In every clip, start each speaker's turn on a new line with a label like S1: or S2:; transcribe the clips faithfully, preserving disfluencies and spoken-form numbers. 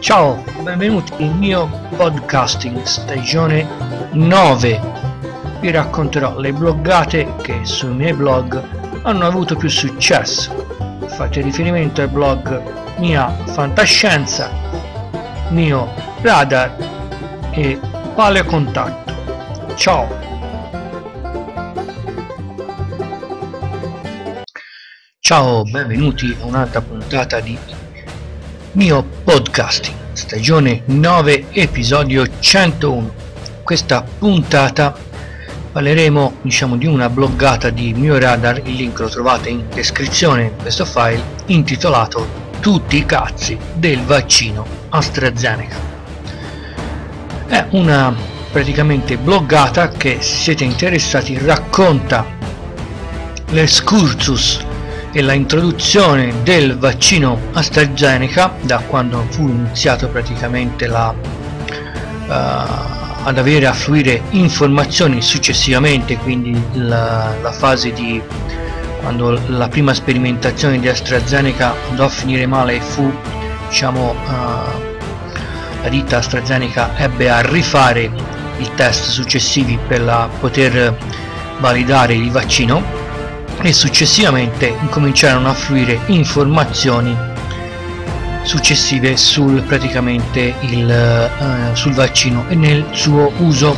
S1: Ciao, benvenuti nel mio podcasting stagione nove. Vi racconterò le bloggate che sui miei blog hanno avuto più successo. Fate riferimento al blog Mia Fantascienza, Mio Radar e Paleo Contatto. Ciao! Ciao, benvenuti a un'altra puntata di Mio Podcasting, stagione nove, episodio centouno. Questa puntata parleremo, diciamo, di una bloggata di Mio Radar. Il link lo trovate in descrizione in questo file, intitolato Tutti i cazzi del vaccino AstraZeneca. È una praticamente bloggata che, se siete interessati, racconta l'excursus e la introduzione del vaccino AstraZeneca da quando fu iniziato praticamente la, uh, ad avere a fluire informazioni successivamente, quindi la, la fase di quando la prima sperimentazione di AstraZeneca andò a finire male e fu, diciamo, uh, la ditta AstraZeneca ebbe a rifare i test successivi per la, poter validare il vaccino, e successivamente incominciarono a fluire informazioni successive sul praticamente il uh, sul vaccino e nel suo uso.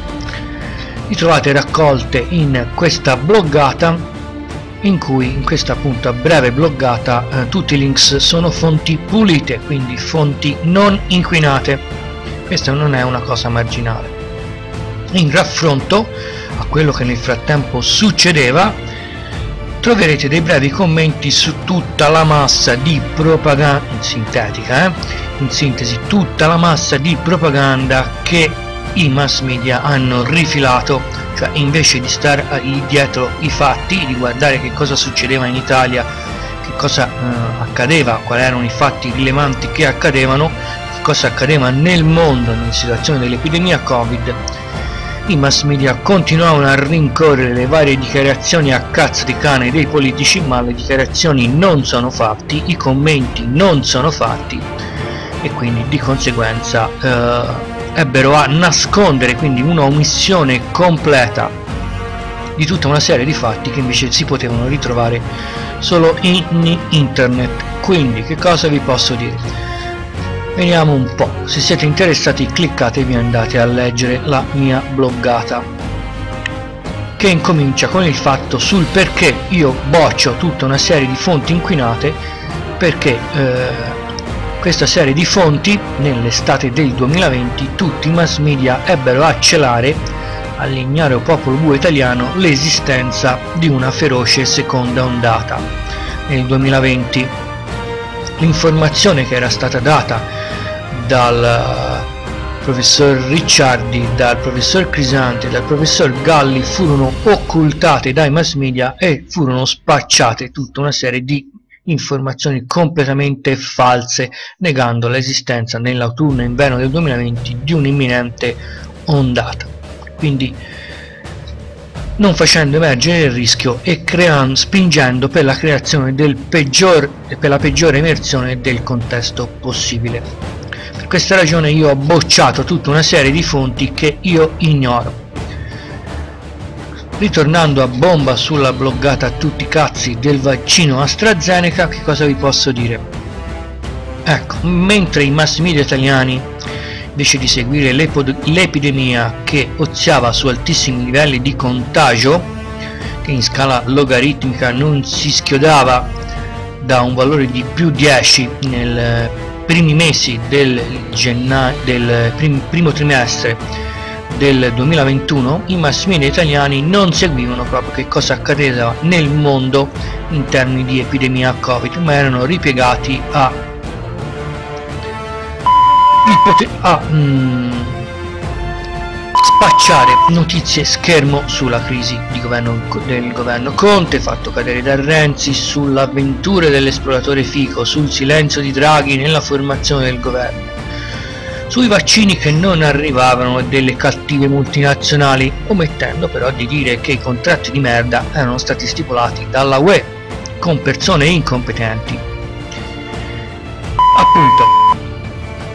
S1: Li trovate raccolte in questa bloggata, in cui in questa appunto breve bloggata uh, tutti i links sono fonti pulite, quindi fonti non inquinate. Questa non è una cosa marginale in raffronto a quello che nel frattempo succedeva. Troverete dei brevi commenti su tutta la massa di propaganda, in sintetica, eh? in sintesi, tutta la massa di propaganda che i mass media hanno rifilato, cioè invece di stare dietro i fatti, di guardare che cosa succedeva in Italia, che cosa eh, accadeva, quali erano i fatti rilevanti che accadevano, che cosa accadeva nel mondo nella situazione dell'epidemia Covid. I mass media continuavano a rincorrere le varie dichiarazioni a cazzo di cane dei politici, ma le dichiarazioni non sono fatti, i commenti non sono fatti, e quindi di conseguenza eh, ebbero a nascondere quindi una omissione completa di tutta una serie di fatti che invece si potevano ritrovare solo in internet. Quindi che cosa vi posso dire? Vediamo un po', se siete interessati cliccatevi e andate a leggere la mia bloggata, che incomincia con il fatto sul perché io boccio tutta una serie di fonti inquinate, perché eh, questa serie di fonti nell'estate del duemilaventi tutti i mass media ebbero a celare all'ignaro popolo bue italiano l'esistenza di una feroce seconda ondata nel duemilaventi. L'informazione che era stata data dal professor Ricciardi, dal professor Crisanti e dal professor Galli furono occultate dai mass media e furono spacciate tutta una serie di informazioni completamente false, negando l'esistenza nell'autunno e inverno del duemilaventi di un'imminente ondata, quindi non facendo emergere il rischio e creando, spingendo per la creazione del peggior e per la peggiore emersione del contesto possibile. Per questa ragione io ho bocciato tutta una serie di fonti che io ignoro. Ritornando a bomba sulla bloggata tutti i cazzi del vaccino AstraZeneca, che cosa vi posso dire? Ecco, mentre i mass media italiani, invece di seguire l'epidemia che oziava su altissimi livelli di contagio, che in scala logaritmica non si schiodava da un valore di più dieci nel primi mesi del, del prim primo trimestre del duemilaventuno, i mass media italiani non seguivano proprio che cosa accadeva nel mondo in termini di epidemia Covid, ma erano ripiegati a a mm, spacciare notizie schermo sulla crisi di governo, del governo Conte, fatto cadere da Renzi, sull'avventura dell'esploratore Fico, sul silenzio di Draghi nella formazione del governo, sui vaccini che non arrivavano e delle cattive multinazionali, omettendo però di dire che i contratti di merda erano stati stipulati dalla U E con persone incompetenti. Appunto,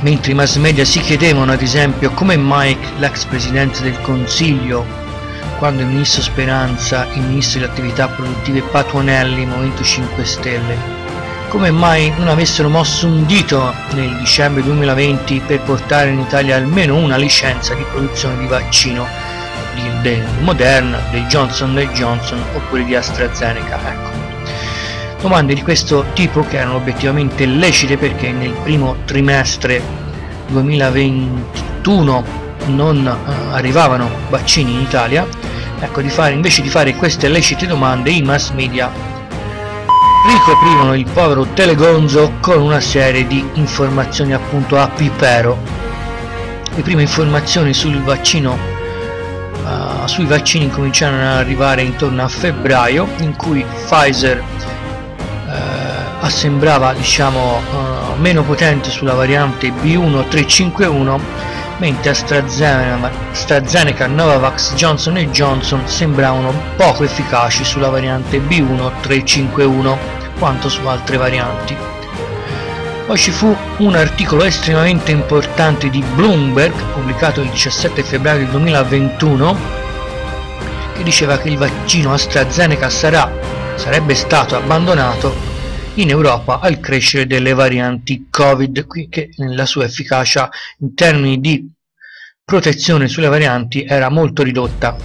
S1: mentre i mass media si chiedevano ad esempio come mai l'ex presidente del Consiglio, quando il ministro Speranza, il ministro delle attività produttive Patuanelli, Movimento cinque Stelle, come mai non avessero mosso un dito nel dicembre duemilaventi per portare in Italia almeno una licenza di produzione di vaccino di, del Moderna, del Johnson and Johnson oppure di AstraZeneca. Ecco, domande di questo tipo che erano obiettivamente lecite, perché nel primo trimestre duemilaventuno non eh, arrivavano vaccini in Italia. Ecco, di fare, invece di fare queste lecite domande, i mass media ricoprivano il povero Telegonzo con una serie di informazioni appunto a pipero. Le prime informazioni sul vaccino uh, sui vaccini cominciarono ad arrivare intorno a febbraio, in cui Pfizer uh, assembrava, diciamo, uh, meno potente sulla variante B uno tre cinque uno, mentre AstraZeneca, AstraZeneca, Novavax, Johnson and Johnson sembravano poco efficaci sulla variante B uno tre cinque uno quanto su altre varianti. Poi ci fu un articolo estremamente importante di Bloomberg pubblicato il diciassette febbraio duemilaventuno che diceva che il vaccino AstraZeneca sarà, sarebbe stato abbandonato in Europa al crescere delle varianti Covid, che la sua efficacia in termini di protezione sulle varianti era molto ridotta.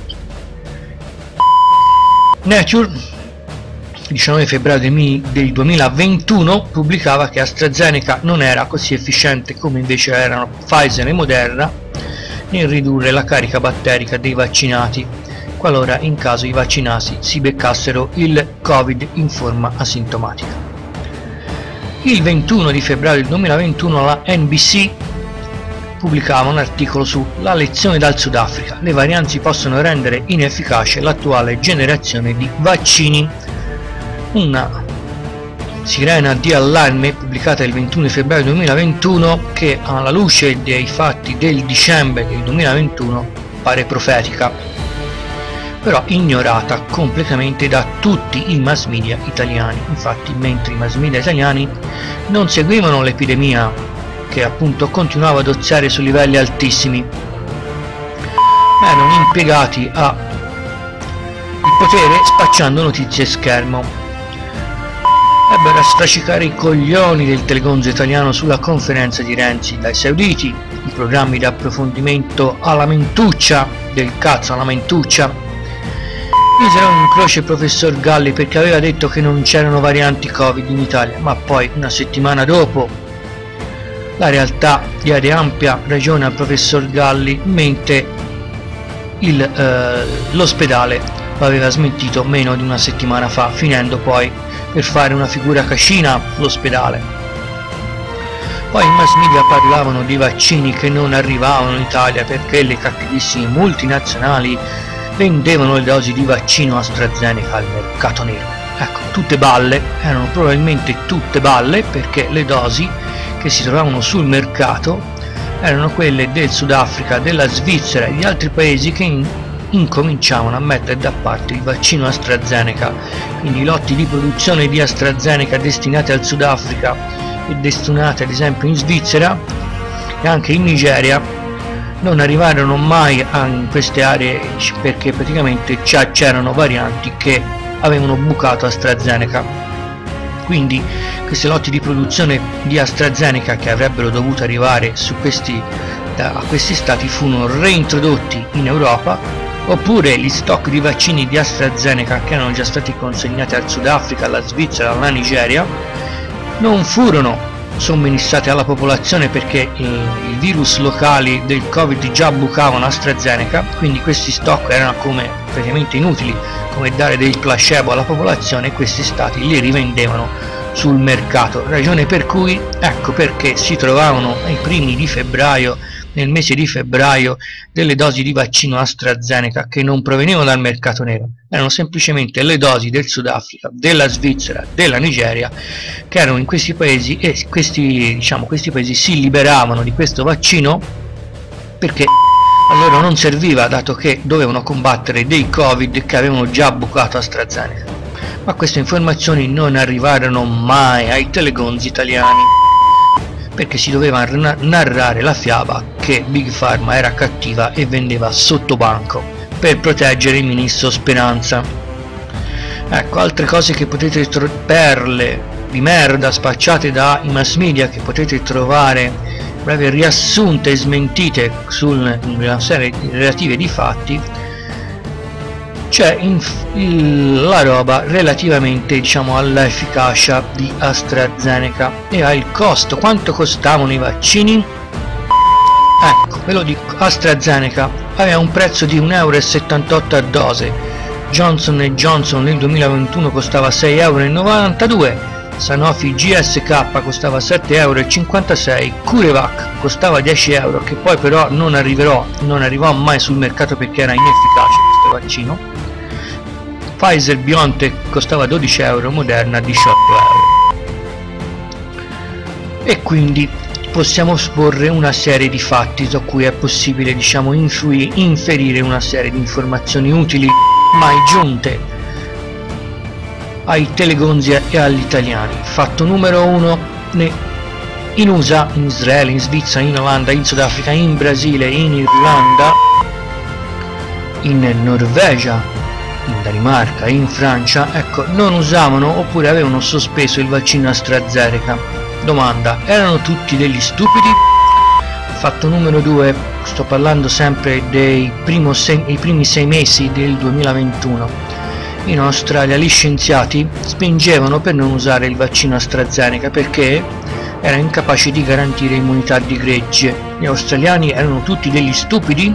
S1: Nature, diciannove febbraio del duemilaventuno, pubblicava che AstraZeneca non era così efficiente come invece erano Pfizer e Moderna nel ridurre la carica batterica dei vaccinati, qualora in caso i vaccinati si beccassero il Covid in forma asintomatica. Il ventuno di febbraio del duemilaventuno la N B C pubblicava un articolo sulla lezione dal Sudafrica: le varianti possono rendere inefficace l'attuale generazione di vaccini. Una sirena di allarme pubblicata il ventuno febbraio duemilaventuno che, alla luce dei fatti del dicembre del duemilaventuno, pare profetica, però ignorata completamente da tutti i mass media italiani. Infatti, mentre i mass media italiani non seguivano l'epidemia, che appunto continuava ad oziare su livelli altissimi, erano impiegati a il potere spacciando notizie schermo. Ebbero a stracicare i coglioni del Telegonzo italiano sulla conferenza di Renzi dai sauditi, i programmi di approfondimento alla mentuccia, del cazzo alla mentuccia. Misero in croce il professor Galli perché aveva detto che non c'erano varianti Covid in Italia, ma poi una settimana dopo la realtà diede ampia ragione al professor Galli, mentre eh, l'ospedale lo aveva smentito meno di una settimana fa, finendo poi per fare una figura cascina l'ospedale. Poi i mass media parlavano di vaccini che non arrivavano in Italia perché le cattivissime multinazionali vendevano le dosi di vaccino AstraZeneca al mercato nero. Ecco, tutte balle, erano probabilmente tutte balle, perché le dosi che si trovavano sul mercato erano quelle del Sudafrica, della Svizzera e di altri paesi che in incominciavano a mettere da parte il vaccino AstraZeneca. Quindi i lotti di produzione di AstraZeneca destinati al Sudafrica e destinati ad esempio in Svizzera e anche in Nigeria non arrivarono mai in queste aree, perché praticamente c'erano varianti che avevano bucato AstraZeneca. Quindi questi lotti di produzione di AstraZeneca che avrebbero dovuto arrivare su questi, a questi stati furono reintrodotti in Europa, oppure gli stock di vaccini di AstraZeneca che erano già stati consegnati al Sudafrica, alla Svizzera, alla Nigeria non furono somministrati alla popolazione perché i, i virus locali del Covid già bucavano AstraZeneca, quindi questi stock erano come praticamente inutili, come dare del placebo alla popolazione, e questi stati li rivendevano sul mercato, ragione per cui ecco perché si trovavano ai primi di febbraio, nel mese di febbraio, delle dosi di vaccino AstraZeneca che non provenivano dal mercato nero, erano semplicemente le dosi del Sudafrica, della Svizzera, della Nigeria, che erano in questi paesi, e questi, diciamo, questi paesi si liberavano di questo vaccino perché a loro non serviva, dato che dovevano combattere dei Covid che avevano già bucato AstraZeneca. Ma queste informazioni non arrivarono mai ai telegonzi italiani, perché si doveva narrare la fiaba che Big Pharma era cattiva e vendeva sotto banco per proteggere il ministro Speranza. Ecco, altre cose che potete trovare, perle di merda spacciate dai mass media che potete trovare breve riassunte e smentite sulla serie relative di fatti. C'è la roba relativamente, diciamo, all'efficacia di AstraZeneca e al costo. Quanto costavano i vaccini? Ecco, ve lo dico, AstraZeneca aveva un prezzo di un euro e settantotto a dose, Johnson and Johnson nel duemilaventuno costava sei euro e novantadue, Sanofi G S K costava sette euro e cinquantasei, CureVac costava dieci euro, che poi però non arriverò, non arrivò mai sul mercato perché era inefficace questo vaccino. Pfizer BioNTech costava dodici euro, Moderna diciotto euro. E quindi possiamo esporre una serie di fatti su cui è possibile, diciamo, influire, inferire una serie di informazioni utili mai giunte ai telegonzi e agli italiani. Fatto numero uno: in U S A, in Israele, in Svizzera, in Olanda, in Sudafrica, in Brasile, in Irlanda, in Norvegia, in Danimarca e in Francia, ecco, non usavano oppure avevano sospeso il vaccino AstraZeneca. Domanda: erano tutti degli stupidi? Fatto numero due, sto parlando sempre dei primo sei, i primi sei mesi del duemilaventuno. In Australia gli scienziati spingevano per non usare il vaccino AstraZeneca perché era incapace di garantire immunità di gregge. Gli australiani erano tutti degli stupidi?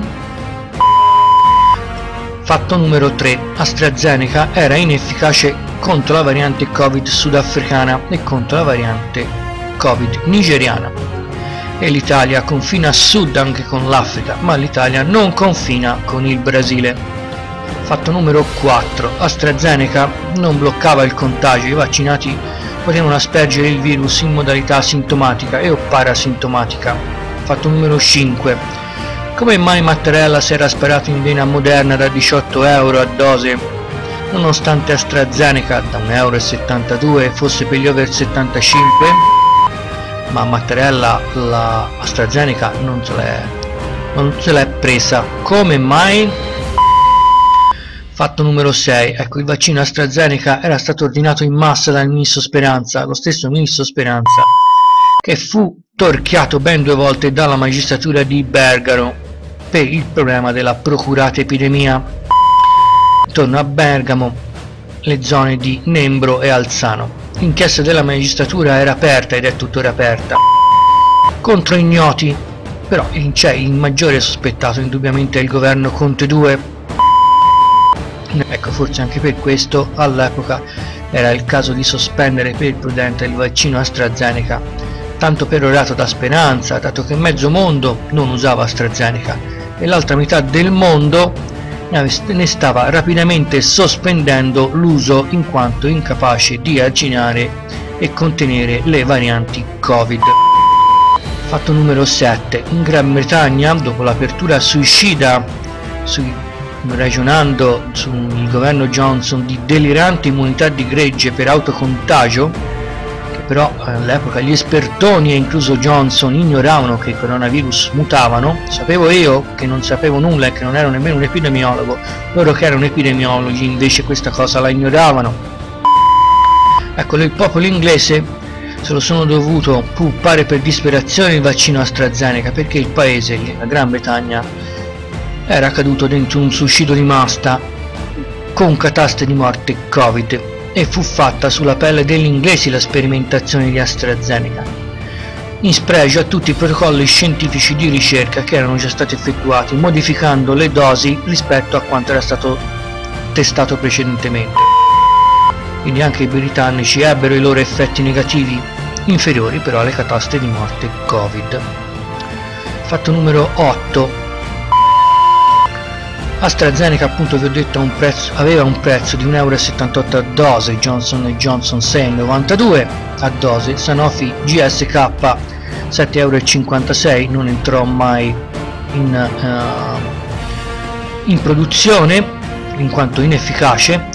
S1: Fatto numero tre, AstraZeneca era inefficace contro la variante Covid sudafricana e contro la variante Covid nigeriana. E l'Italia confina a sud anche con l'Africa, ma l'Italia non confina con il Brasile. Fatto numero quattro, AstraZeneca non bloccava il contagio, i vaccinati potevano aspergere il virus in modalità sintomatica e o parasintomatica. Fatto numero cinque, come mai Mattarella si era sparato in vena Moderna da diciotto euro a dose, nonostante AstraZeneca da un euro e settantadue fosse per gli over settantacinque? Ma Mattarella la AstraZeneca non se l'è non se l'è presa. Come mai? Fatto numero sei, ecco, il vaccino AstraZeneca era stato ordinato in massa dal ministro Speranza, lo stesso ministro Speranza che fu torchiato ben due volte dalla magistratura di Bergamo per il problema della procurata epidemia. Intorno a Bergamo le zone di Nembro e Alzano. L'inchiesta della magistratura era aperta ed è tuttora aperta contro ignoti, però c'è il maggiore sospettato indubbiamente è il governo Conte due. Ecco, forse anche per questo all'epoca era il caso di sospendere per prudente il vaccino AstraZeneca, tanto perorato da Speranza, dato che mezzo mondo non usava AstraZeneca e l'altra metà del mondo ne stava rapidamente sospendendo l'uso in quanto incapace di arginare e contenere le varianti Covid. Fatto numero sette, in Gran Bretagna, dopo l'apertura suicida sui ragionando sul governo Johnson di delirante immunità di gregge per autocontagio, che però all'epoca gli espertoni e incluso Johnson ignoravano che i coronavirus mutavano. Sapevo io che non sapevo nulla e che non ero nemmeno un epidemiologo, loro che erano epidemiologi invece questa cosa la ignoravano. Ecco, il popolo inglese se lo sono dovuto puppare per disperazione il vaccino AstraZeneca perché il paese, la Gran Bretagna, era caduto dentro un suscito di masta con cataste di morte Covid e fu fatta sulla pelle degli inglesi la sperimentazione di AstraZeneca, in spregio a tutti i protocolli scientifici di ricerca che erano già stati effettuati, modificando le dosi rispetto a quanto era stato testato precedentemente. Quindi anche i britannici ebbero i loro effetti negativi, inferiori però alle cataste di morte Covid. Fatto numero otto. AstraZeneca, appunto vi ho detto, un prezzo, aveva un prezzo di un euro e settantotto a dose, Johnson and Johnson sei euro e novantadue a dose, Sanofi G S K sette euro e cinquantasei, non entrò mai in, uh, in produzione in quanto inefficace,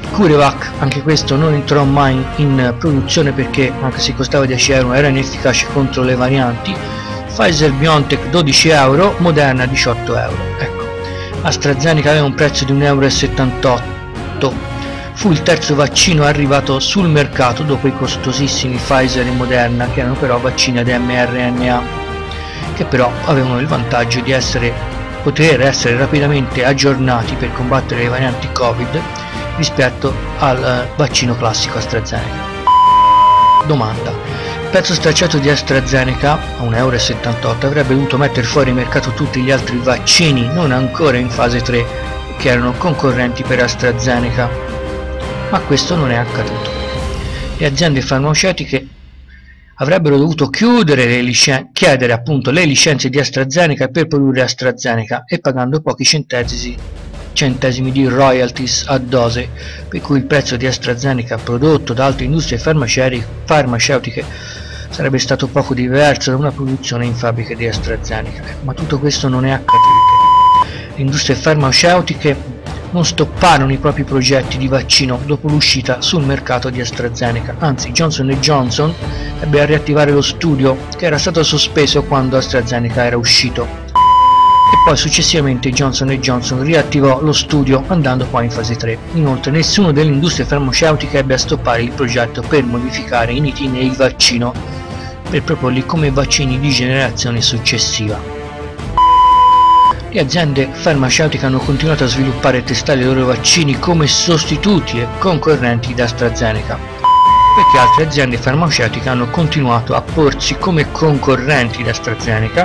S1: CureVac, anche questo non entrò mai in produzione perché, anche se costava dieci euro, era inefficace contro le varianti. Pfizer-BioNTech dodici euro, Moderna diciotto euro. Ecco, AstraZeneca aveva un prezzo di un euro e settantotto. Fu il terzo vaccino arrivato sul mercato dopo i costosissimi Pfizer e Moderna, che erano però vaccini ad mRNA, che però avevano il vantaggio di essere, poter essere rapidamente aggiornati per combattere le varianti Covid rispetto al vaccino classico AstraZeneca. Domanda: il prezzo stracciato di AstraZeneca a un euro e settantotto avrebbe dovuto mettere fuori mercato tutti gli altri vaccini non ancora in fase tre che erano concorrenti per AstraZeneca, ma questo non è accaduto. Le aziende farmaceutiche avrebbero dovuto chiudere le licen- chiedere appunto le licenze di AstraZeneca per produrre AstraZeneca e pagando pochi centesimi, centesimi di royalties a dose, per cui il prezzo di AstraZeneca prodotto da altre industrie farmaceutiche sarebbe stato poco diverso da una produzione in fabbriche di AstraZeneca, ma tutto questo non è accaduto. Le industrie farmaceutiche non stopparono i propri progetti di vaccino dopo l'uscita sul mercato di AstraZeneca, anzi Johnson and Johnson ebbe a riattivare lo studio che era stato sospeso quando AstraZeneca era uscito, e poi successivamente Johnson and Johnson riattivò lo studio andando poi in fase tre. Inoltre nessuno delle industrie farmaceutiche ebbe a stoppare il progetto per modificare in itine il vaccino per proporli come vaccini di generazione successiva. Le aziende farmaceutiche hanno continuato a sviluppare e testare i loro vaccini come sostituti e concorrenti da AstraZeneca, perché altre aziende farmaceutiche hanno continuato a porsi come concorrenti da AstraZeneca,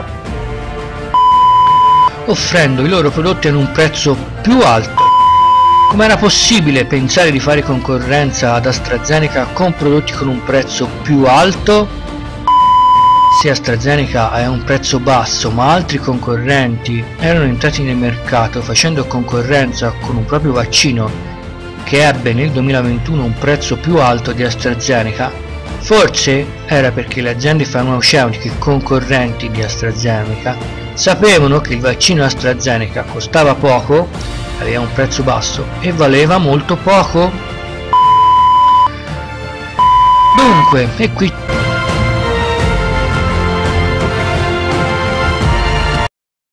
S1: offrendo i loro prodotti ad un prezzo più alto. Come era possibile pensare di fare concorrenza ad AstraZeneca con prodotti con un prezzo più alto? Se AstraZeneca è a un prezzo basso ma altri concorrenti erano entrati nel mercato facendo concorrenza con un proprio vaccino che ebbe nel duemilaventuno un prezzo più alto di AstraZeneca, forse era perché le aziende farmaceutiche concorrenti di AstraZeneca sapevano che il vaccino AstraZeneca costava poco, aveva un prezzo basso e valeva molto poco. Dunque, e qui